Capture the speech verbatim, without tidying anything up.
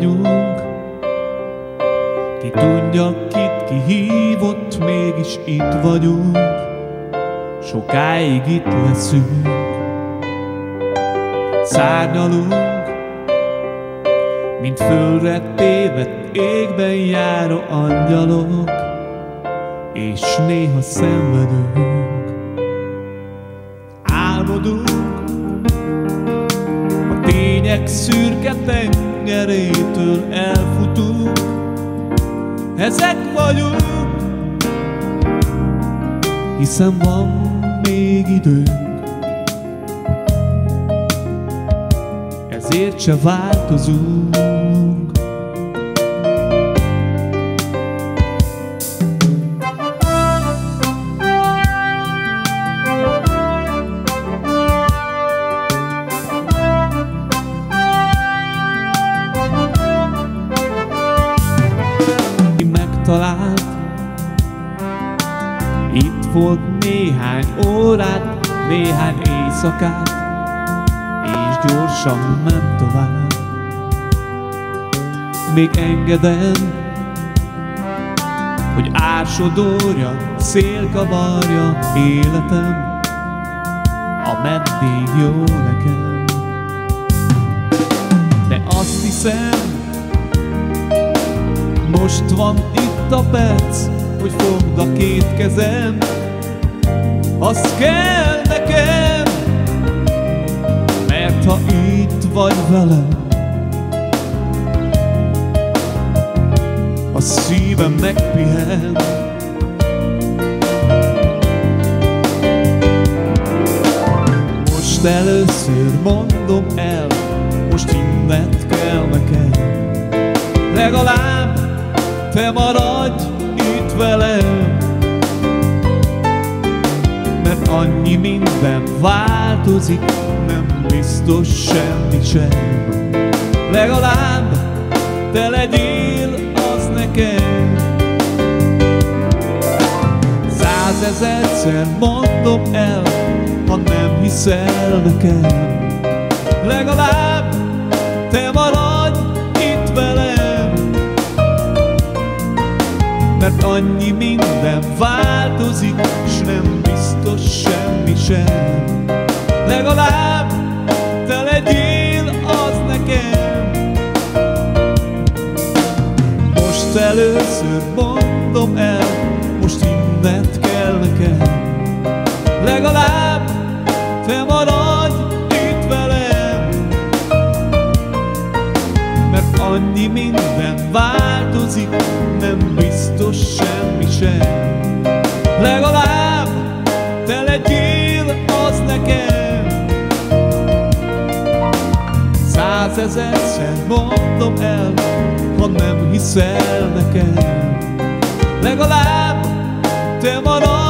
vagyunk. Ki tudja, kit kihívott, mégis itt vagyunk. Sokáig itt leszünk. Szárnyalunk, mint földre tévedt égben járó angyalok, és néha szenvedünk. Álmodunk, a tények szürke tengerétől elfutunk. Ezek vagyunk, hiszen van még időnk. Ezért se változunk. Ki megtalált, itt volt néhány órát, néhány éjszakát, és gyorsan ment tovább. Még engedem, hogy ásodorja, szél kavarja életem, ameddig jó nekem. De azt hiszem, most van itt a perc, hogy fogd a két kezem. Az kell nekem, mert ha itt vagy velem, a szívem megpihen. Most először mondom el, most innent kell nekem. Legalább te maradj itt velem, mert annyi minden változik, nem biztos semmi sem. Legalább te legyél az nekem. Százezerszer mondom el, ha nem hiszel nekem. Legalább te maradj itt velem, mert annyi minden változik, s nem biztos semmi sem. Legalább te legyél az nekem. Most először mondom el, most innent kell nekem. Legalább te maradj itt velem, mert annyi minden változik, nem biztos semmi sem. Legalább te legyél az nekem. Százezerszer mondom el, ha nem hiszel nekem. Legalább te maradj